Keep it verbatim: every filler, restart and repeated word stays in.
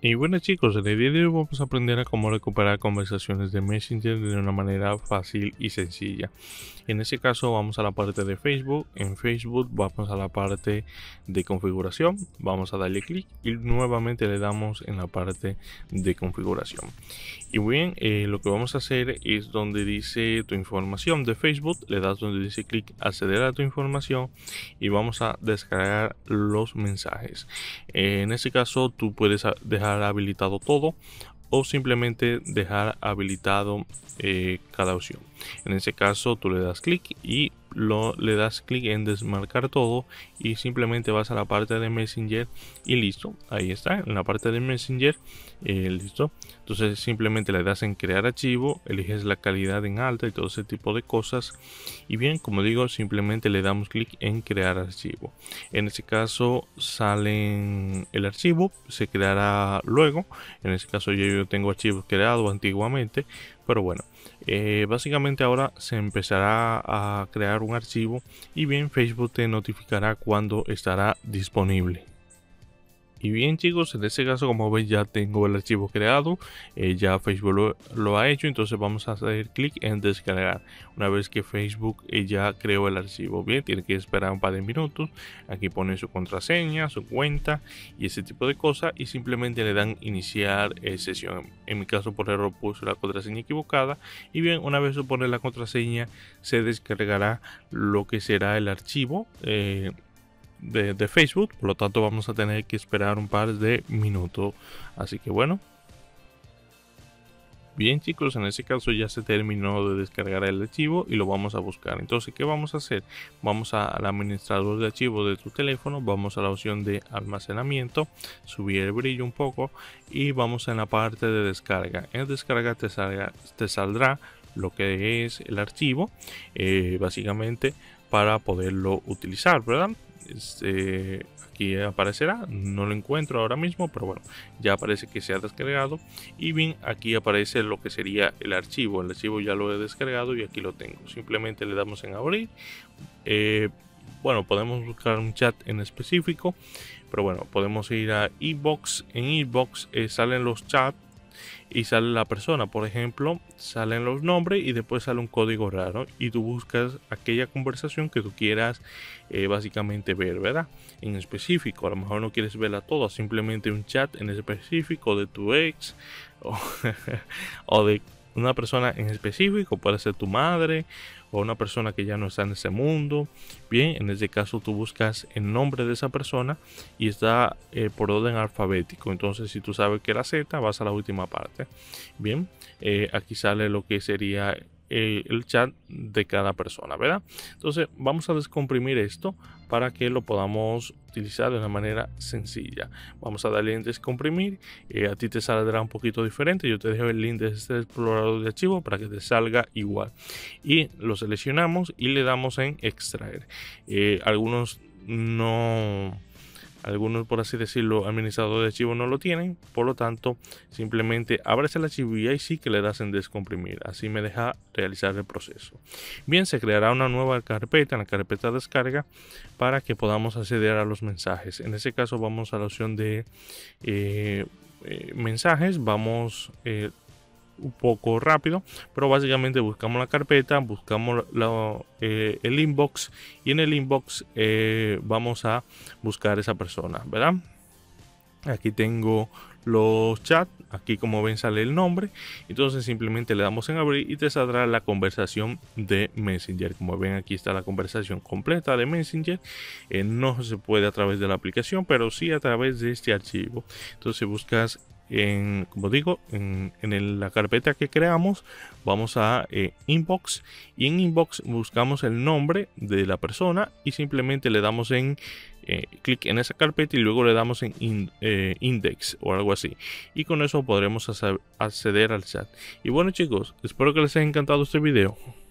Y bueno chicos, en el día de hoy vamos a aprender a cómo recuperar conversaciones de Messenger de una manera fácil y sencilla. En este caso vamos a la parte de Facebook. En Facebook vamos a la parte de configuración, vamos a darle clic y nuevamente le damos en la parte de configuración. Y bien, eh, lo que vamos a hacer es donde dice tu información de Facebook, le das donde dice clic acceder a tu información y vamos a descargar los mensajes. Eh, en este caso tú puedes dejar habilitado todo o simplemente dejar habilitado eh, cada opción. En este caso tú le das clic y lo, le das clic en desmarcar todo y simplemente vas a la parte de Messenger y listo, ahí está, en la parte de Messenger, eh, listo. Entonces simplemente le das en crear archivo, eliges la calidad en alta y todo ese tipo de cosas y bien, como digo, simplemente le damos clic en crear archivo. En este caso sale el archivo, se creará luego. En este caso yo tengo archivos creados antiguamente, pero bueno, eh, básicamente ahora se empezará a crear un archivo y bien Facebook te notificará cuando estará disponible. Y bien chicos, en este caso como veis ya tengo el archivo creado, eh, ya Facebook lo, lo ha hecho, entonces vamos a hacer clic en descargar. Una vez que Facebook eh, ya creó el archivo, bien, tiene que esperar un par de minutos, aquí pone su contraseña, su cuenta y ese tipo de cosas y simplemente le dan iniciar eh, sesión. En mi caso por error puse la contraseña equivocada y bien, una vez se pone la contraseña se descargará lo que será el archivo eh, De, de Facebook, por lo tanto vamos a tener que esperar un par de minutos, así que bueno. Bien chicos, en este caso ya se terminó de descargar el archivo y lo vamos a buscar. Entonces, ¿qué vamos a hacer? Vamos a, al administrador de archivos de tu teléfono, vamos a la opción de almacenamiento, subir el brillo un poco y vamos en la parte de descarga. En descarga te, salga, te saldrá lo que es el archivo, eh, básicamente para poderlo utilizar, ¿verdad? Este, aquí aparecerá, no lo encuentro ahora mismo, pero bueno, ya aparece que se ha descargado y bien, aquí aparece lo que sería el archivo. El archivo ya lo he descargado y aquí lo tengo. Simplemente le damos en abrir. Eh, bueno, podemos buscar un chat en específico, pero bueno, podemos ir a inbox. En inbox eh, salen los chats y sale la persona, por ejemplo, salen los nombres y después sale un código raro y tú buscas aquella conversación que tú quieras eh, básicamente ver, ¿verdad? En específico, a lo mejor no quieres verla toda, simplemente un chat en específico de tu ex o, o de una persona en específico, puede ser tu madre o una persona que ya no está en ese mundo. Bien, en este caso tú buscas el nombre de esa persona y está eh, por orden alfabético. Entonces si tú sabes que era Z, vas a la última parte. Bien, eh, aquí sale lo que sería eh, el chat de cada persona, ¿verdad? Entonces vamos a descomprimir esto para que lo podamos utilizar de una manera sencilla. Vamos a darle en descomprimir. Eh, a ti te saldrá un poquito diferente. Yo te dejo el link de este explorador de archivos para que te salga igual. Y lo seleccionamos y le damos en extraer. Eh, algunos no... Algunos, por así decirlo, administradores de archivos no lo tienen, por lo tanto, simplemente abres el archivo y ahí sí que le das en descomprimir. Así me deja realizar el proceso. Bien, se creará una nueva carpeta, en la carpeta descarga, para que podamos acceder a los mensajes. En este caso, vamos a la opción de eh, eh, mensajes, vamos eh, un poco rápido, pero básicamente buscamos la carpeta, buscamos la, eh, el inbox y en el inbox eh, vamos a buscar esa persona, ¿verdad? Aquí tengo los chats, aquí como ven sale el nombre, entonces simplemente le damos en abrir y te saldrá la conversación de Messenger. Como ven, aquí está la conversación completa de Messenger. Eh, no se puede a través de la aplicación, pero sí a través de este archivo. Entonces buscas en, como digo, en, en el, la carpeta que creamos, vamos a eh, inbox y en inbox buscamos el nombre de la persona y simplemente le damos en eh, clic en esa carpeta y luego le damos en in, eh, index o algo así y con eso podremos acceder al chat. Y bueno chicos, espero que les haya encantado este video.